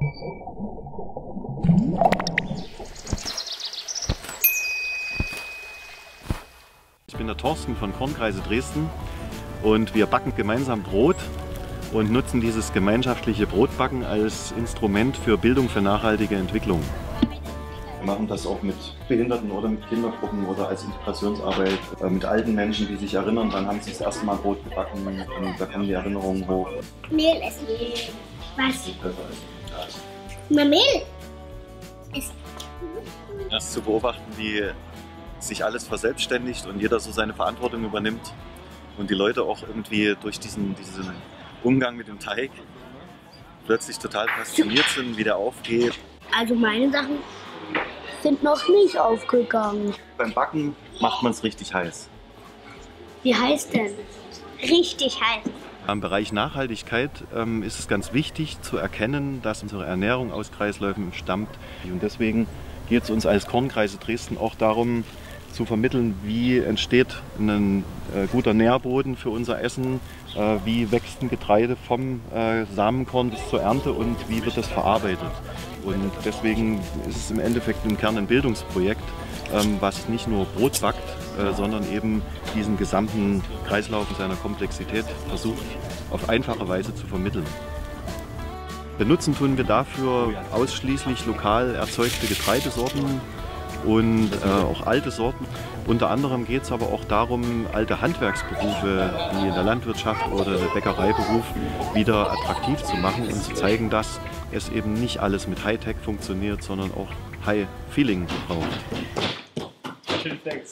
Ich bin der Thorsten von Kornkreise Dresden und wir backen gemeinsam Brot und nutzen dieses gemeinschaftliche Brotbacken als Instrument für Bildung für nachhaltige Entwicklung. Wir machen das auch mit Behinderten oder mit Kindergruppen oder als Integrationsarbeit mit alten Menschen, die sich erinnern, wann haben sie das erste Mal Brot gebacken und da kommen die Erinnerungen hoch. Mehl essen. Was? Mehl essen. Das zu beobachten, wie sich alles verselbstständigt und jeder so seine Verantwortung übernimmt und die Leute auch irgendwie durch diesen Umgang mit dem Teig plötzlich total fasziniert sind, wie der aufgeht. Also meine Sachen sind noch nicht aufgegangen. Beim Backen macht man es richtig heiß. Wie heißt denn? Richtig heiß. Im Bereich Nachhaltigkeit ist es ganz wichtig zu erkennen, dass unsere Ernährung aus Kreisläufen stammt. Und deswegen geht es uns als Kornkreise Dresden auch darum, zu vermitteln, wie entsteht ein guter Nährboden für unser Essen, wie wächst ein Getreide vom Samenkorn bis zur Ernte und wie wird das verarbeitet. Und deswegen ist es im Endeffekt im Kern ein Bildungsprojekt, was nicht nur Brot backt, sondern eben diesen gesamten Kreislauf in seiner Komplexität versucht, auf einfache Weise zu vermitteln. Benutzen tun wir dafür ausschließlich lokal erzeugte Getreidesorten und auch alte Sorten. Unter anderem geht es aber auch darum, alte Handwerksberufe wie in der Landwirtschaft oder der Bäckereiberuf wieder attraktiv zu machen und zu zeigen, dass es eben nicht alles mit Hightech funktioniert, sondern auch High-Feeling braucht. Schön, thanks.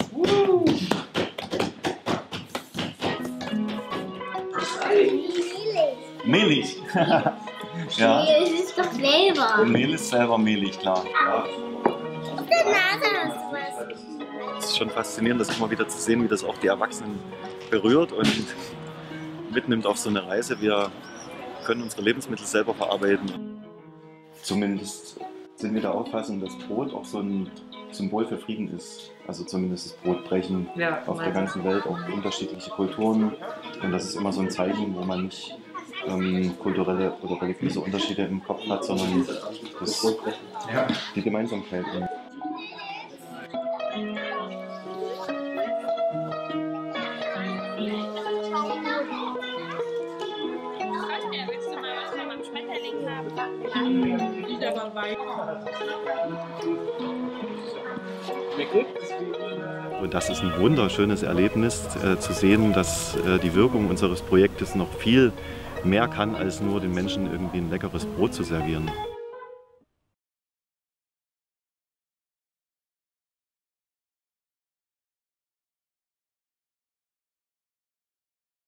Mehlig. Ja. Mehl ist doch selber. Mehl ist selber mehlig, klar. Ja. Auf der Nase hast du was. Es ist schon faszinierend, das immer wieder zu sehen, wie das auch die Erwachsenen berührt und mitnimmt auf so eine Reise. Wir können unsere Lebensmittel selber verarbeiten. Zumindest sind wir der Auffassung, dass Brot auch so ein Symbol für Frieden ist. Also zumindest das Brotbrechen auf der ganzen Welt, auch unterschiedliche Kulturen. Und das ist immer so ein Zeichen, wo man nicht kulturelle oder religiöse Unterschiede im Kopf hat, sondern die Gemeinsamkeit. Willst du mal was von meinem Schmetterling haben? Ich aber weiß. Und das ist ein wunderschönes Erlebnis, zu sehen, dass die Wirkung unseres Projektes noch viel mehr kann, als nur den Menschen irgendwie ein leckeres Brot zu servieren.